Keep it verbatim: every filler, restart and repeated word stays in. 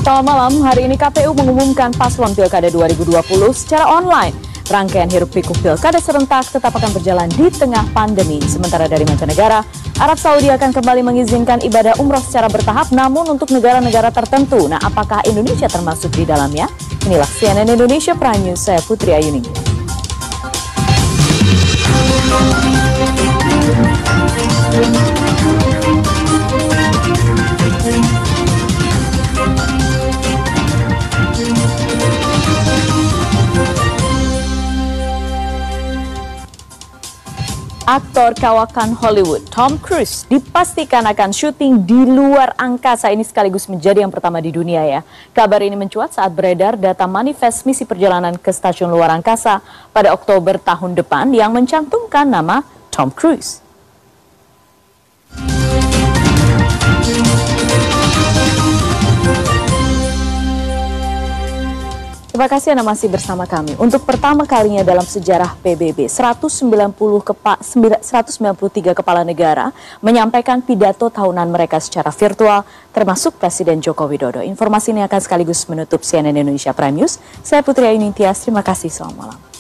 Selamat malam, hari ini K P U mengumumkan paslon Pilkada dua ribu dua puluh secara online. Rangkaian hiruk-pikuk Pilkada serentak tetap akan berjalan di tengah pandemi. Sementara dari mancanegara, Arab Saudi akan kembali mengizinkan ibadah umroh secara bertahap namun untuk negara-negara tertentu. Nah, apakah Indonesia termasuk di dalamnya? Inilah C N N Indonesia Prime News, saya Putri Ayuning. Aktor kawakan Hollywood Tom Cruise dipastikan akan syuting di luar angkasa. Ini sekaligus menjadi yang pertama di dunia ya. Kabar ini mencuat saat beredar data manifest misi perjalanan ke stasiun luar angkasa pada Oktober tahun depan yang mencantumkan nama Tom Cruise. Terima kasih Anda masih bersama kami. Untuk pertama kalinya dalam sejarah P B B, seratus sembilan puluh kepa, seratus sembilan puluh tiga kepala negara menyampaikan pidato tahunan mereka secara virtual, termasuk Presiden Joko Widodo. Informasi ini akan sekaligus menutup C N N Indonesia Prime News. Saya Putri Ayuning Tias, terima kasih, selamat malam.